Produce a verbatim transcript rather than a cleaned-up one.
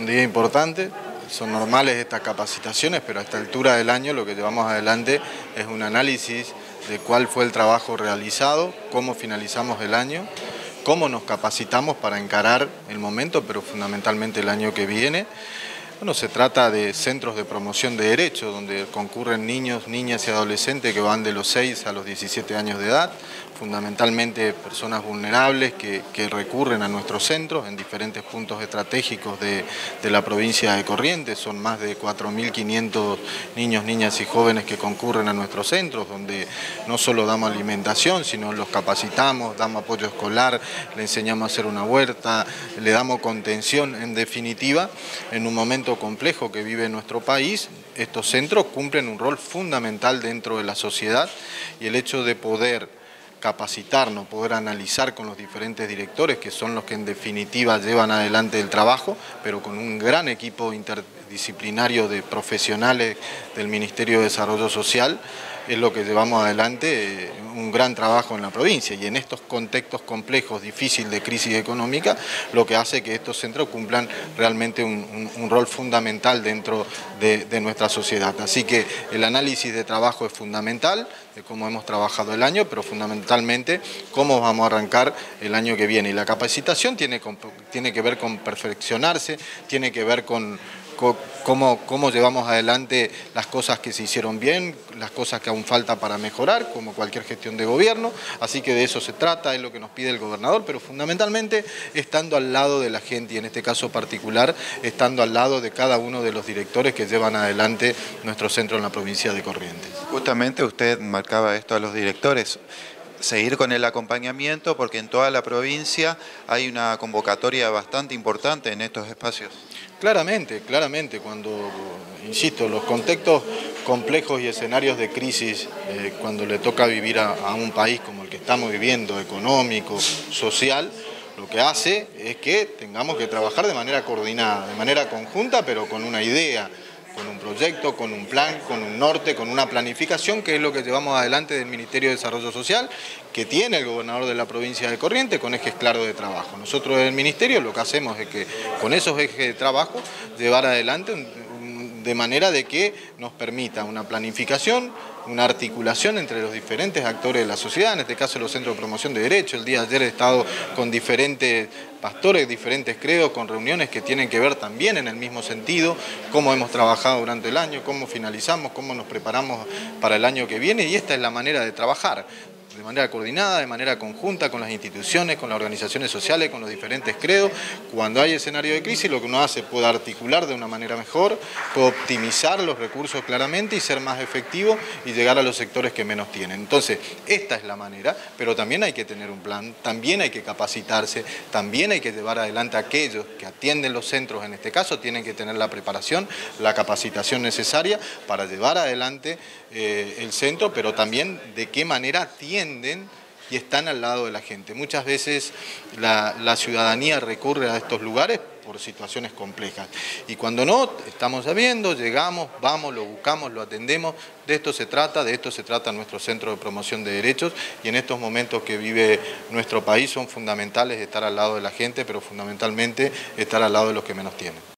un día importante. Son normales estas capacitaciones, pero a esta altura del año lo que llevamos adelante es un análisis de cuál fue el trabajo realizado, cómo finalizamos el año, cómo nos capacitamos para encarar el momento, pero fundamentalmente el año que viene. Bueno, se trata de centros de promoción de derechos, donde concurren niños, niñas y adolescentes que van de los seis a los diecisiete años de edad, fundamentalmente personas vulnerables que, que recurren a nuestros centros en diferentes puntos estratégicos de, de la provincia de Corrientes. Son más de cuatro mil quinientos niños, niñas y jóvenes que concurren a nuestros centros, donde no solo damos alimentación, sino los capacitamos, damos apoyo escolar, le enseñamos a hacer una huerta, le damos contención. En definitiva, en un momento complejo que vive nuestro país, estos centros cumplen un rol fundamental dentro de la sociedad, y el hecho de poder capacitarnos, poder analizar con los diferentes directores, que son los que en definitiva llevan adelante el trabajo, pero con un gran equipo interdisciplinario de profesionales del Ministerio de Desarrollo Social, es lo que llevamos adelante, eh, un gran trabajo en la provincia, y en estos contextos complejos, difíciles de crisis económica, lo que hace que estos centros cumplan realmente un, un, un rol fundamental dentro de, de nuestra sociedad. Así que el análisis de trabajo es fundamental, de cómo hemos trabajado el año, pero fundamentalmente cómo vamos a arrancar el año que viene. Y la capacitación tiene, tiene que ver con perfeccionarse, tiene que ver con Cómo, cómo llevamos adelante las cosas que se hicieron bien, las cosas que aún falta para mejorar, como cualquier gestión de gobierno. Así que de eso se trata, es lo que nos pide el gobernador, pero fundamentalmente estando al lado de la gente, y en este caso particular, estando al lado de cada uno de los directores que llevan adelante nuestro centro en la provincia de Corrientes. Justamente usted marcaba esto a los directores, seguir con el acompañamiento, porque en toda la provincia hay una convocatoria bastante importante en estos espacios. Claramente, claramente, cuando, insisto, los contextos complejos y escenarios de crisis, eh, cuando le toca vivir a, a un país como el que estamos viviendo, económico, social, lo que hace es que tengamos que trabajar de manera coordinada, de manera conjunta, pero con una idea, con un proyecto, con un plan, con un norte, con una planificación, que es lo que llevamos adelante del Ministerio de Desarrollo Social, que tiene el gobernador de la provincia de Corrientes, con ejes claros de trabajo. Nosotros en el Ministerio lo que hacemos es que con esos ejes de trabajo llevar adelante de manera de que nos permita una planificación, una articulación entre los diferentes actores de la sociedad, en este caso los centros de promoción de derechos. El día de ayer he estado con diferentes pastores, diferentes credos, con reuniones que tienen que ver también en el mismo sentido, cómo hemos trabajado durante el año, cómo finalizamos, cómo nos preparamos para el año que viene, y esta es la manera de trabajar, de manera coordinada, de manera conjunta con las instituciones, con las organizaciones sociales, con los diferentes credos. Cuando hay escenario de crisis, lo que uno hace es poder articular de una manera mejor, puede optimizar los recursos claramente y ser más efectivo y llegar a los sectores que menos tienen. Entonces, esta es la manera, pero también hay que tener un plan, también hay que capacitarse, también hay que llevar adelante a aquellos que atienden los centros, en este caso, tienen que tener la preparación, la capacitación necesaria para llevar adelante eh, el centro, pero también de qué manera tienen y están al lado de la gente. Muchas veces la, la ciudadanía recurre a estos lugares por situaciones complejas, y cuando no, estamos sabiendo, llegamos, vamos, lo buscamos, lo atendemos. De esto se trata, de esto se trata nuestro centro de promoción de derechos, y en estos momentos que vive nuestro país son fundamentales estar al lado de la gente, pero fundamentalmente estar al lado de los que menos tienen.